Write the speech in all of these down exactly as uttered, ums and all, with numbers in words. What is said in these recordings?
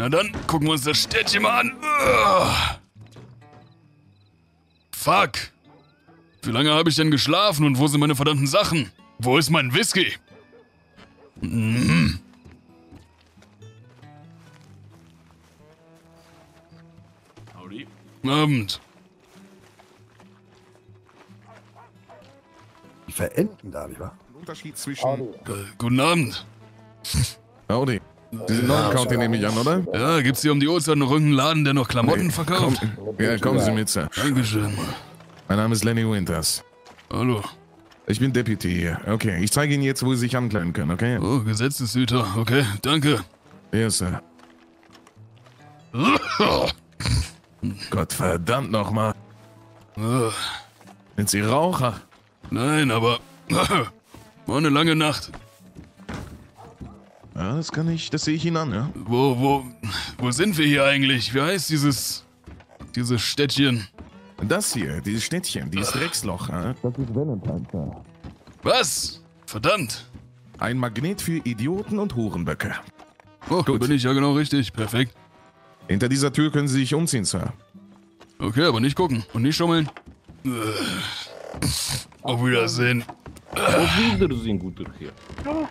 Na dann, gucken wir uns das Städtchen mal an. Ugh. Fuck. Wie lange habe ich denn geschlafen und wo sind meine verdammten Sachen? Wo ist mein Whisky? Mm. Howdy. Abend. Die verenden da, lieber. Unterschied zwischen... Äh, guten Abend. Howdy. Sie sind noch im County, nehme ich an, oder? Ja, gibt's hier um die Uhrzeit noch irgendeinen Laden, der noch Klamotten Nee, verkauft? Komm, ja, kommen Sie mit, Sir. Dankeschön. Mein Name ist Lenny Winters. Hallo. Ich bin Deputy hier. Okay, ich zeige Ihnen jetzt, wo Sie sich ankleiden können, okay? Oh, Gesetzeshüter. Okay, danke. Yes, Sir. Gott verdammt nochmal. Sind Sie Raucher? Nein, aber war eine lange Nacht. Ja, das kann ich, das sehe ich Ihnen an, ja. Wo, wo, wo sind wir hier eigentlich? Wie heißt dieses, dieses Städtchen? Das hier, dieses Städtchen, dieses Drecksloch, ja? Das ist Valentine, Sir. Was? Verdammt. Ein Magnet für Idioten und Hurenböcke. Oh, Gut. bin ich ja genau richtig. Perfekt. Hinter dieser Tür können Sie sich umziehen, Sir. Okay, aber nicht gucken und nicht schummeln. Auf Wiedersehen. Auf Wiedersehen, guter Herr.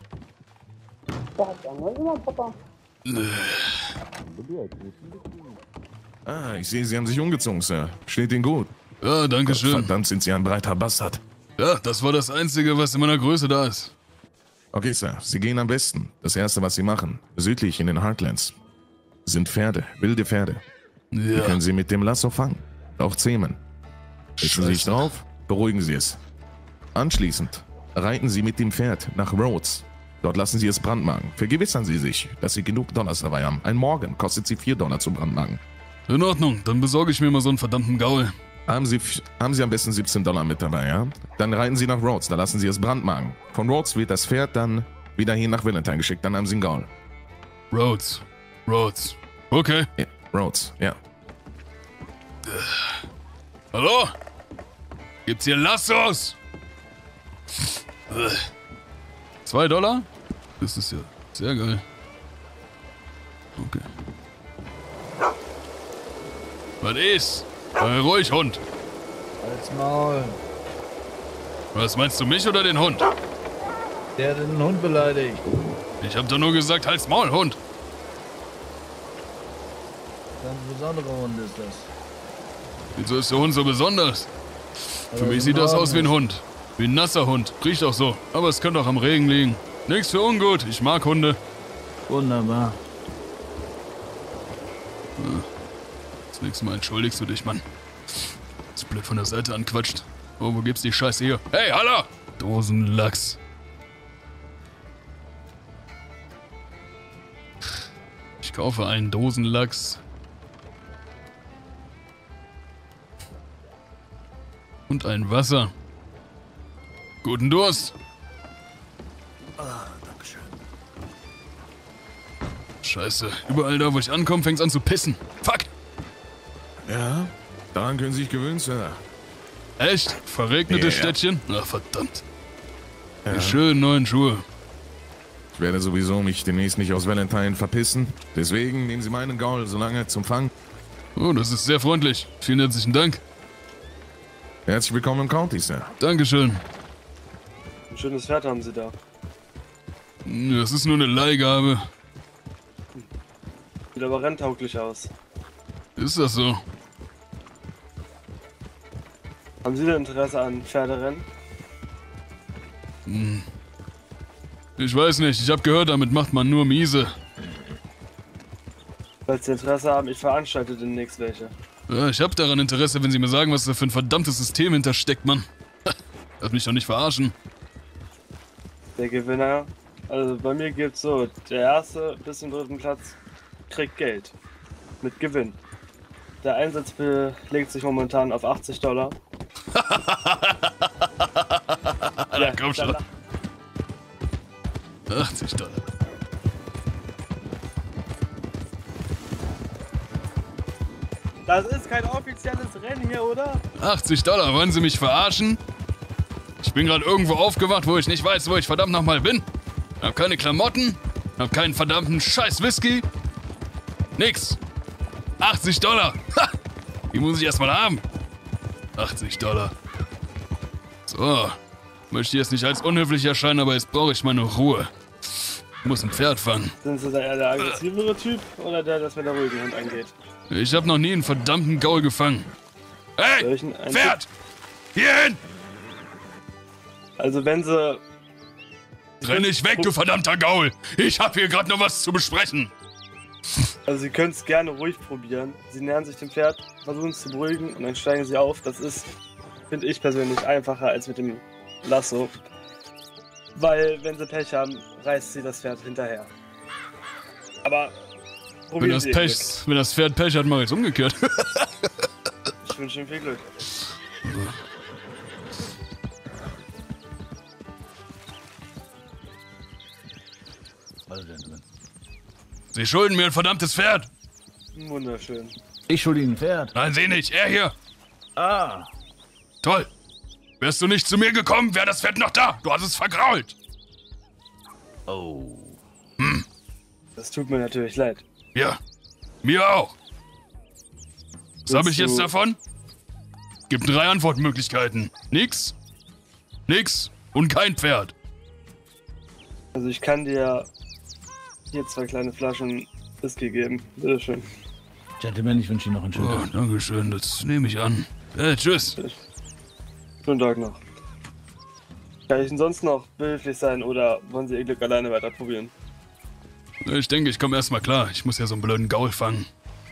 Ah, ich sehe, Sie haben sich umgezogen, Sir. Steht Ihnen gut. Ja, danke schön. Verdammt, sind Sie ein breiter Bastard. Ja, das war das Einzige, was in meiner Größe da ist. Okay, Sir, Sie gehen am besten. Das Erste, was Sie machen, südlich in den Heartlands, sind Pferde, wilde Pferde. Die Ja, können Sie mit dem Lasso fangen, auch zähmen. Setzen Sie sich Scheiße. drauf, beruhigen Sie es. Anschließend reiten Sie mit dem Pferd nach Rhodes. Dort lassen Sie es brandmarken. Vergewissern Sie sich, dass Sie genug Dollars dabei haben. Ein Morgen kostet Sie vier Dollar zum Brandmarken. in Ordnung. Dann besorge ich mir mal so einen verdammten Gaul. Haben Sie, haben Sie am besten siebzehn Dollar mit dabei, ja? Dann reiten Sie nach Rhodes, da lassen Sie es brandmarken. Von Rhodes wird das Pferd dann wieder hier nach Valentine geschickt, dann haben Sie einen Gaul. Rhodes. Rhodes. Okay. Ja, Rhodes, ja. Hallo? Gibt's hier Lassos? Zwei Dollar? Das ist ja sehr geil. Okay. Was ist? Sei ruhig, Hund. Halt's Maul. Was meinst du, mich oder den Hund? Der hat den Hund beleidigt. Ich hab doch nur gesagt, halt's Maul, Hund. Ganz besonderer Hund ist das. Wieso ist der Hund so besonders? Für Weil er mich so sieht das warm aus wie ein ist. Hund. Wie ein nasser Hund. Riecht auch so. Aber es könnte auch am Regen liegen. Nichts für ungut. Ich mag Hunde. Wunderbar. Das nächste Mal entschuldigst du dich, Mann. Das blöd von der Seite anquatscht. Oh, wo gibt's die Scheiße hier? Hey, hallo! Dosenlachs. Ich kaufe einen Dosenlachs. Und ein Wasser. Guten Durst. Ah, Dankeschön. Scheiße, überall da, wo ich ankomme, fängt's an zu pissen. Fuck! Ja, daran können Sie sich gewöhnen, Sir. Echt? Verregnetes Ja. Städtchen? Ach, verdammt. Ja. Die schönen neuen Schuhe. Ich werde sowieso mich demnächst nicht aus Valentine verpissen. Deswegen nehmen Sie meinen Gaul so lange zum Fang. Oh, das ist sehr freundlich. Vielen herzlichen Dank. Herzlich willkommen im County, Sir. Dankeschön. Ein schönes Pferd haben Sie da. Das ist nur eine Leihgabe. Sieht aber renntauglich aus. Ist das so? Haben Sie denn Interesse an Pferderennen? Ich weiß nicht. Ich habe gehört, damit macht man nur miese. Falls Sie Interesse haben, ich veranstalte demnächst welche. Ja, ich habe daran Interesse, wenn Sie mir sagen, was da für ein verdammtes System hintersteckt, Mann. Lass mich doch nicht verarschen. Der Gewinner, also bei mir gibt's so, der erste bis zum dritten Platz kriegt Geld. Mit Gewinn. Der Einsatz belegt sich momentan auf achtzig Dollar. Na komm schon. da- achtzig Dollar. Das ist kein offizielles Rennen hier, oder? achtzig Dollar, wollen Sie mich verarschen? Ich bin gerade irgendwo aufgewacht, wo ich nicht weiß, wo ich verdammt nochmal bin. Hab keine Klamotten, hab keinen verdammten Scheiß Whisky. Nix. achtzig Dollar. Ha! Die muss ich erstmal haben. achtzig Dollar. So. Möchte jetzt nicht als unhöflich erscheinen, aber jetzt brauche ich meine Ruhe. Ich muss ein Pferd fangen. Sind Sie da eher der aggressivere Typ oder der, das mit der ruhigen Hand angeht? Ich habe noch nie einen verdammten Gaul gefangen. Hey, Solchen einen Pferd! Hierhin! Also wenn Sie... Renn nicht weg, du verdammter Gaul! Ich habe hier gerade noch was zu besprechen. Also Sie können es gerne ruhig probieren. Sie nähern sich dem Pferd, versuchen es zu beruhigen und dann steigen Sie auf. Das ist, finde ich persönlich, einfacher als mit dem Lasso. Weil, wenn Sie Pech haben, reißt Sie das Pferd hinterher. Aber Wenn probieren das, Sie Ihr Pech, wenn das Pferd Pech hat, mache ich es umgekehrt. Glück. Ich wünsche Ihnen viel Glück. Also, Gentlemen. Sie schulden mir ein verdammtes Pferd. Wunderschön. Ich schulde Ihnen ein Pferd. Nein, Sie nicht. Er hier. Ah, Toll. Wärst du nicht zu mir gekommen, wäre das Pferd noch da. Du hast es vergrault. oh. Das tut mir natürlich leid. Ja, mir auch. Was habe ich Willst jetzt du- davon? Gibt drei Antwortmöglichkeiten. Nix, nix und kein Pferd. Also ich kann dir hier zwei kleine Flaschen Whisky geben. Bitteschön. Gentlemen, ich wünsche Ihnen noch einen schönen Oh, Tag. danke schön, das nehme ich an. Äh, tschüss. Schönen Tag noch. Kann ich denn sonst noch behilflich sein oder wollen Sie Ihr Glück alleine weiter probieren? Ich denke, ich komme erstmal klar. Ich muss ja so einen blöden Gaul fangen.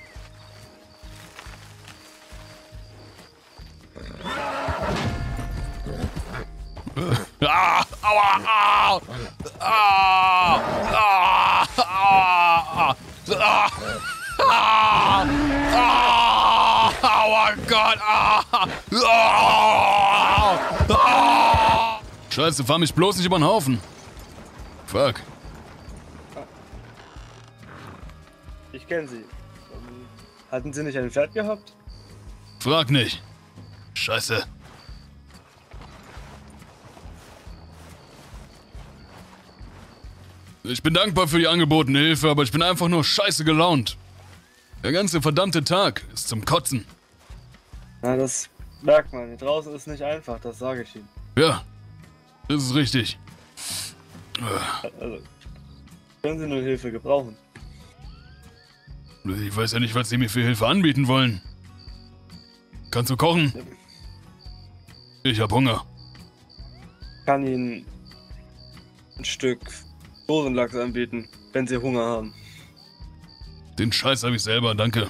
Ah, aua, ah, ah, ah, ah, ah, ah, ah, aua Gott, ah, ah, ah. Scheiße, fahr mich bloß nicht über den Haufen. Fuck. Ich kenne Sie. Ähm, Hatten Sie nicht ein Pferd gehabt? Frag nicht. Scheiße. Ich bin dankbar für die angebotene Hilfe, aber ich bin einfach nur scheiße gelaunt. Der ganze verdammte Tag ist zum Kotzen. Na, das merkt man. Hier draußen ist nicht einfach, das sage ich Ihnen. Ja, das ist richtig. Also, können Sie nur Hilfe gebrauchen? Ich weiß ja nicht, was sie mir für Hilfe anbieten wollen. Kannst du kochen? Ich hab Hunger. Ich kann Ihnen ein Stück Dosenlachs anbieten, wenn Sie Hunger haben. Den Scheiß hab ich selber, danke.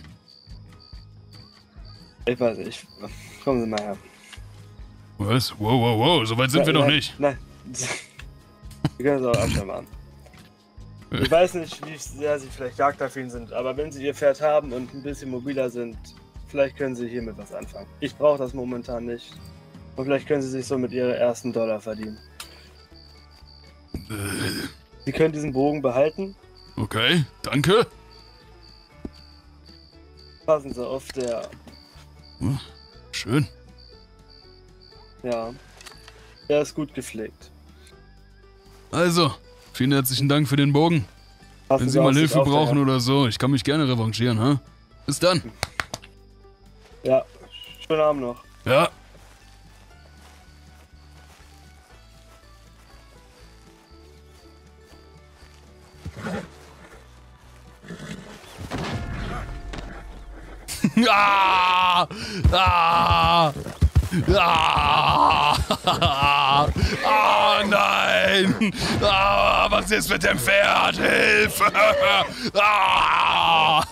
Ich weiß nicht. Kommen Sie mal her. Was? Wow, wow, wow, so weit sind wir nein, noch nein, nicht. Nein. Wir können es auch Abstand machen. Ich weiß nicht, wie sehr Sie vielleicht jagdaffin sind, aber wenn Sie Ihr Pferd haben und ein bisschen mobiler sind, vielleicht können Sie hiermit was anfangen. Ich brauche das momentan nicht. Und vielleicht können Sie sich somit Ihre ersten Dollar verdienen. Äh, Sie können diesen Bogen behalten. okay, danke. Passen Sie auf, der... Schön. Ja. Der ist gut gepflegt. Also, vielen herzlichen Dank für den Bogen. Passen Wenn Sie mal auf sich Hilfe auf, brauchen der oder so, ich kann mich gerne revanchieren, ha? Bis dann. Herr. Ja. Schönen Abend noch. Ja. Ah! Ah! Ah! Ah, nein! Ah, was ist mit dem Pferd? Hilfe! Ah!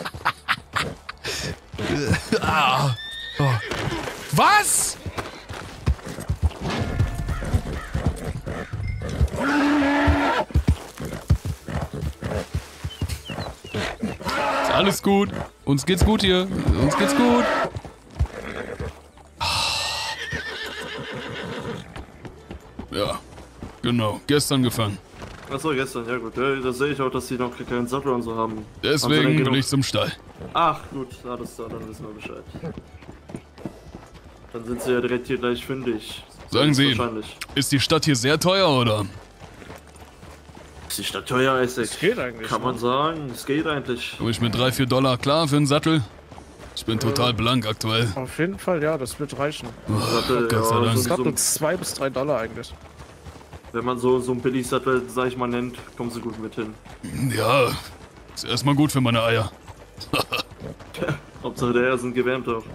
Ah! Oh. Was? Ist alles gut. Uns geht's gut hier. Uns geht's gut. Ja, genau. Gestern gefangen. Achso, gestern, ja gut. Ja, da sehe ich auch, dass sie noch keinen Sattel und so haben. Haben sie Deswegen denn bin genug- ich zum Stall. Ach, gut, alles klar, dann wissen wir Bescheid. Dann sind sie ja direkt hier gleich fündig. Sagen Sie, Wahrscheinlich. ist die Stadt hier sehr teuer, oder? Ist nicht das teuer, Isaac? Das geht eigentlich, Kann man ne? sagen, es geht eigentlich. Komme ich mit drei, vier Dollar klar für einen Sattel? Ich bin total blank aktuell. Auf jeden Fall, ja, das wird reichen. Sattel, Gott sei ja, Dank. Das so, gab so, nur zwei bis drei Dollar eigentlich. wenn man so, so einen Billigsattel, sag ich mal, nennt, kommen sie gut mit hin. Ja, ist erstmal gut für meine Eier. Hauptsache der Eier sind gewärmt auch.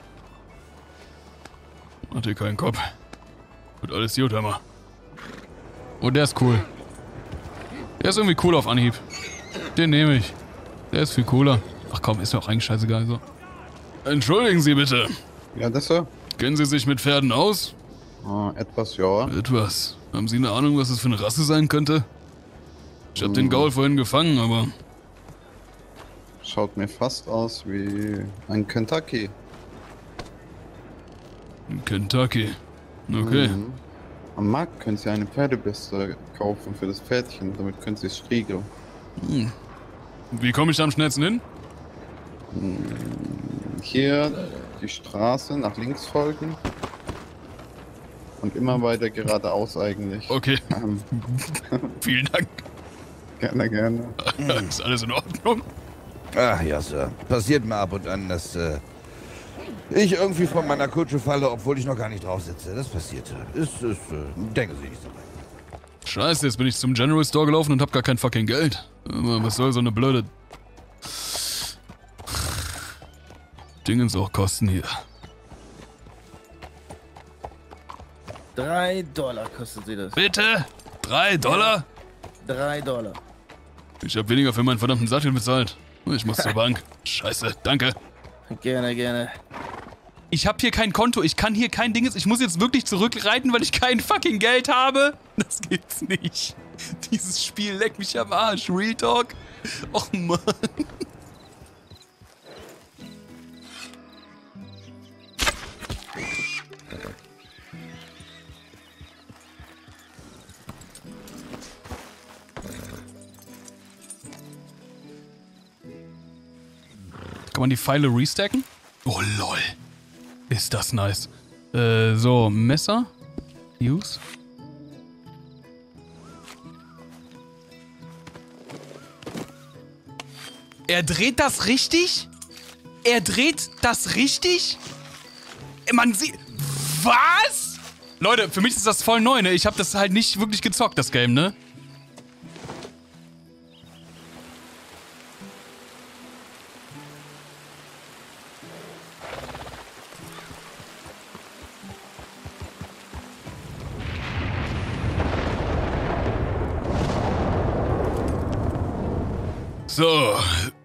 Mach dir keinen Kopf. Wird alles gut, Hammer. Oh, der ist cool. Der ist irgendwie cool auf Anhieb. Den nehme ich. Der ist viel cooler. Ach komm, ist mir auch eigentlich scheißegal so. Entschuldigen Sie bitte. Ja, das so? Kennen Sie sich mit Pferden aus? Ah, etwas, ja. Etwas. Haben Sie eine Ahnung, was das für eine Rasse sein könnte? Ich habe den Gaul vorhin gefangen, aber... Schaut mir fast aus wie ein Kentucky. in Kentucky. Okay. Mhm. Am Markt können Sie eine Pferdebürste kaufen für das Pferdchen, damit können Sie es striegeln. Hm. Wie komme ich da am schnellsten hin? Hier die Straße nach links folgen. Und immer weiter geradeaus eigentlich. Okay. Ähm, Vielen Dank. gerne, gerne. Ist alles in Ordnung? Ach ja, Sir. Passiert mir ab und an, dass äh, ich irgendwie von meiner Kutsche falle, obwohl ich noch gar nicht drauf sitze. Das passierte. Ist, ist, äh, denken Sie nicht so weit. Scheiße, jetzt bin ich zum General Store gelaufen und hab gar kein fucking Geld. Aber was soll so eine blöde... Dingens auch kosten hier. Drei Dollar kostet sie das. Bitte? Drei Dollar? Drei Dollar. Ich hab weniger für meinen verdammten Sattel bezahlt. Ich muss zur Bank. Scheiße, danke. Gerne, gerne. Ich hab hier kein Konto, ich kann hier kein Dinges. Ich muss jetzt wirklich zurückreiten, weil ich kein fucking Geld habe. Das geht's nicht. Dieses Spiel leckt mich am Arsch. Real Talk. Och Mann. Kann man die Pfeile restacken? Oh lol. Ist das nice. Äh, so, Messer. Use. Er dreht das richtig? Er dreht das richtig? Man sieht... Was? Leute, für mich ist das voll neu, ne? Ich habe das halt nicht wirklich gezockt, das Game, ne? So,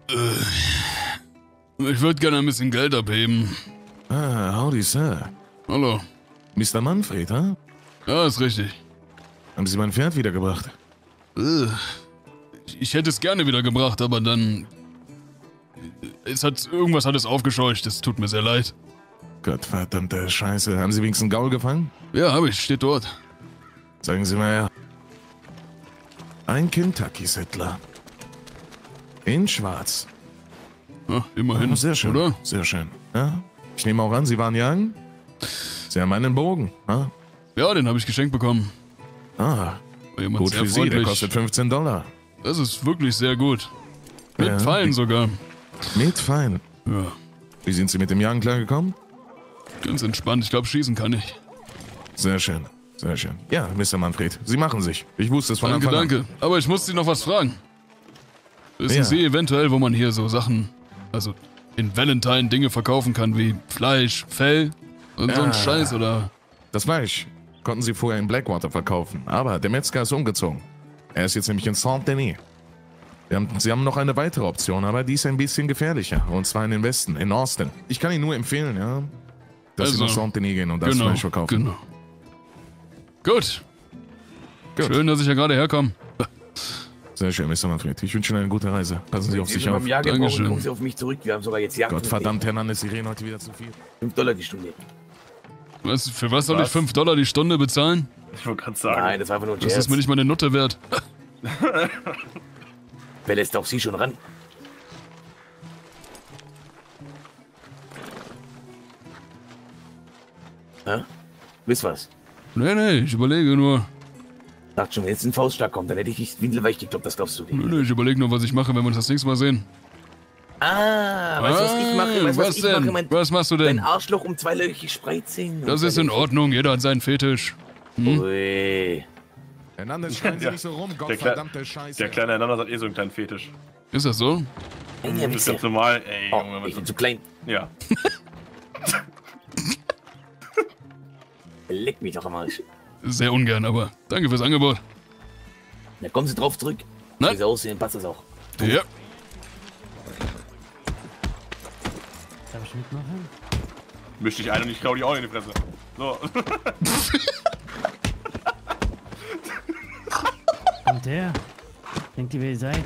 äh, ich würde gerne ein bisschen Geld abheben. Ah, howdy, Sir. Hallo. Mister Manfred, ha? Ja, ist richtig. Haben Sie mein Pferd wiedergebracht? Äh, ich hätte es gerne wiedergebracht, aber dann... Es hat... Irgendwas hat es aufgescheucht, es tut mir sehr leid. Gottverdammte Scheiße. Haben Sie wenigstens einen Gaul gefangen? Ja, habe ich, steht dort. Zeigen Sie mal her. Ein Kentucky-Settler. In schwarz. Ja, immerhin, Oh, sehr schön, oder? sehr schön. Ja? Ich nehme auch an, Sie waren jagen? Sie haben einen Bogen, ha? Ja, den habe ich geschenkt bekommen. Ah, War jemand gut sehr für Sie, der freundlich. kostet fünfzehn Dollar. Das ist wirklich sehr gut. Mit Ja. Pfeilen sogar. Mit fein. Ja, Wie sind Sie mit dem Jagen klargekommen? ganz entspannt. Ich glaube, schießen kann ich. Sehr schön, sehr schön. Ja, Mister Manfred, Sie machen sich. Ich wusste es von Danke, Anfang an. danke. Aber ich muss Sie noch was fragen. Wissen Ja. Sie eventuell, wo man hier so Sachen, also in Valentine Dinge verkaufen kann, wie Fleisch, Fell und so ein Ah. Scheiß, oder? Das Fleisch konnten Sie vorher in Blackwater verkaufen, aber der Metzger ist umgezogen. Er ist jetzt nämlich in Saint-Denis. Sie haben, Sie haben noch eine weitere Option, aber die ist ein bisschen gefährlicher. Und zwar in den Westen, in Austin. Ich kann Ihnen nur empfehlen, ja, dass Sie Also, nach Saint-Denis gehen und das Genau, Fleisch verkaufen. genau. Gut. Gut. Schön, dass ich ja gerade herkomme. Sehr schön, Mister Manfred. Ich wünsche Ihnen eine gute Reise. Passen Sie auf sich auf. Jagd brauchen, Dankeschön. kommen Sie auf mich zurück. Wir haben sogar jetzt Jagd. Gott verdammt, Hernandez, Sie reden heute wieder zu viel. fünf Dollar die Stunde. Was, für was soll Was? ich fünf Dollar die Stunde bezahlen? Ich wollte gerade sagen. Nein, das war einfach nur ein Das Scherz. ist mir nicht mal eine Nutte wert. Wer lässt auch Sie schon ran? Hä? Wisst was? Nee, nee, ich überlege nur. Dachte schon, wenn jetzt ein Faustschlag kommt, dann hätte ich dich windelweich gekloppt, das glaubst du nicht. Nö, nö, ich überlege nur, was ich mache, wenn wir uns das nächste Mal sehen. Ah, weißt du, was ich mache? Weißt, was, was ich denn? mache? Mein, was machst du denn? Mein Arschloch um zweilöchig spreizen. Das ist in Ordnung, jeder hat seinen Fetisch. Hm? Ui. Hernandez, schreien Sie Ja. nicht so rum, Der, Gottverdammte Kle Scheiße. der kleine Hernandez hat eh so einen kleinen Fetisch. Ist das so? Ein Das ist ganz normal. Ey, Oh, Junge, ich bin zu klein. ja. Leck mich doch am Arsch. Sehr ungern, aber danke fürs Angebot. Da kommen Sie drauf zurück. Nein. Wie Sie aussehen, passt das auch. Ja. Darf ich mitmachen? Misch dich ein und ich klau die auch in die Fresse. So. Kommt her. Denkt ihr, wer ihr seid?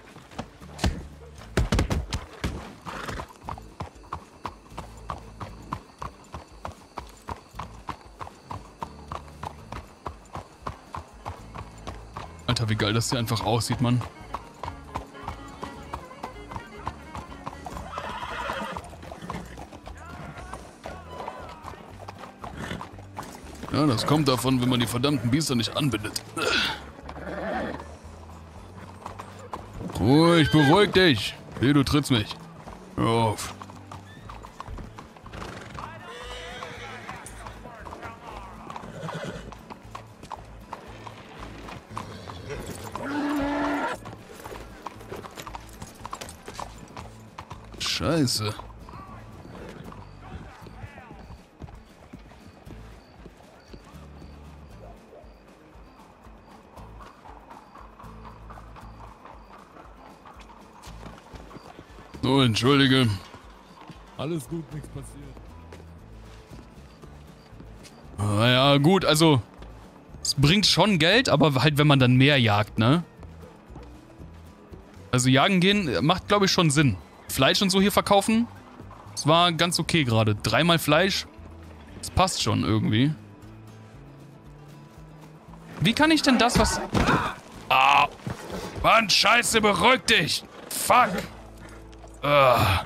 Alter, wie geil das hier einfach aussieht, Mann. Ja, das kommt davon, wenn man die verdammten Biester nicht anbindet. Ruhig, beruhig dich. Hey, du trittst mich. Hör auf. Scheiße. So, entschuldige. Alles gut, nichts passiert. Ah, ja, gut, also es bringt schon Geld, aber halt, wenn man dann mehr jagt, ne? Also jagen gehen macht, glaube ich, schon Sinn. Fleisch und so hier verkaufen, das war ganz okay gerade. Dreimal Fleisch, das passt schon irgendwie. Wie kann ich denn das, was... Ah! Mann, scheiße, beruhig dich! Fuck! Ah.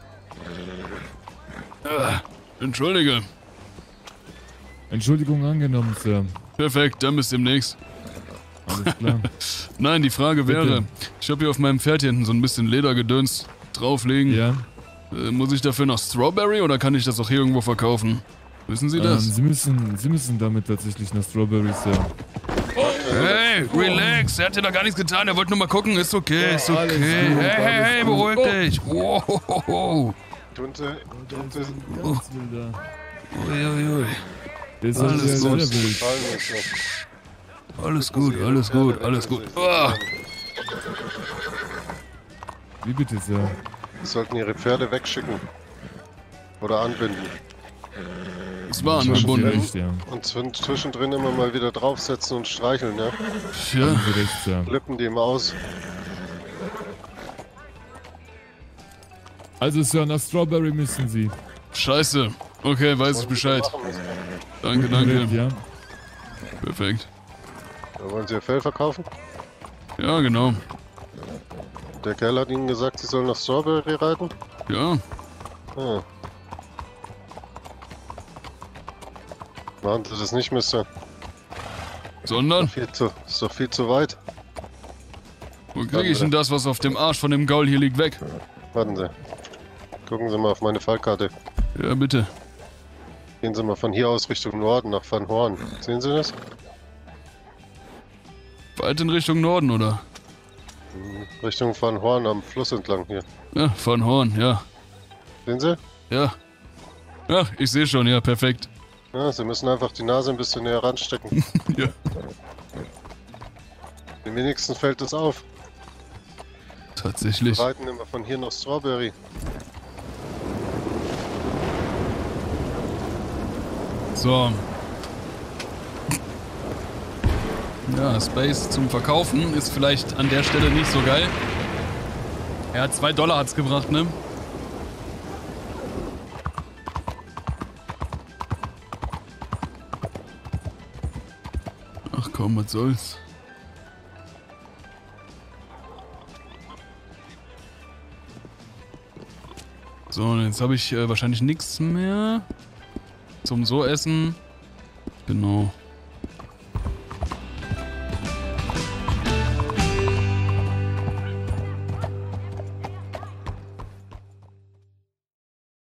Ah. Entschuldige. Entschuldigung angenommen, Sir. Perfekt, dann bis demnächst. Alles klar. Nein, die Frage Bitte. wäre, ich habe hier auf meinem Pferd hier hinten so ein bisschen Ledergedöns drauflegen. Ja. Äh, muss ich dafür noch Strawberry oder kann ich das auch hier irgendwo verkaufen? Wissen Sie das? Ähm, Sie müssen, Sie müssen damit tatsächlich nach Strawberries, Sir. Hey, relax, er hat dir da gar nichts getan, er wollte nur mal gucken, ist okay, ist okay. alles gut, Hey, hey, alles hey, gut. beruhig Oh. dich. Wow. Tun Sie, tun Sie. Ganz wilder. Uiuiui. Der ist Alles sehr, sehr gut. wild. Fallen uns nicht. Alles gut, alles gut, alles gut. Ah. Wie bitte, Sir? Sie sollten Ihre Pferde wegschicken. Oder anbinden. Es war Haben Sie angebunden. recht, ja. Und zwisch- zwischendrin immer mal wieder draufsetzen und streicheln, ja? Ja, Haben Sie recht, Sir. Lippen die immer aus. Also, Sir, nach Strawberry müssen Sie. scheiße. Okay, weiß ich Bescheid. Danke, danke. Ja. Perfekt. Da wollen Sie Ihr Fell verkaufen? Ja, genau. Der Kerl hat Ihnen gesagt, Sie sollen nach Strawberry reiten? Ja, Ah. Machen Sie das nicht, Mister. sondern? Viel zu, ist doch viel zu weit. Wo kriege ich denn das, was auf dem Arsch von dem Gaul hier liegt, weg? Warten Sie. Gucken Sie mal auf meine Fallkarte. Ja, bitte. Gehen Sie mal von hier aus Richtung Norden nach Van Horn. Sehen Sie das? Weit in Richtung Norden, oder? Richtung Van Horn am Fluss entlang hier. Ja, von Horn, ja. Sehen Sie? Ja. Ja, ich sehe schon, ja, perfekt. Ja, Sie müssen einfach die Nase ein bisschen näher ranstecken. Ja. Den wenigsten fällt es auf. Tatsächlich. Wir reiten immer von hier nach Strawberry. So. Ja, Space zum Verkaufen ist vielleicht an der Stelle nicht so geil. Er hat zwei Dollar hat's gebracht, ne? Ach komm, was soll's. So, und jetzt habe ich äh, wahrscheinlich nichts mehr zum so essen. Genau.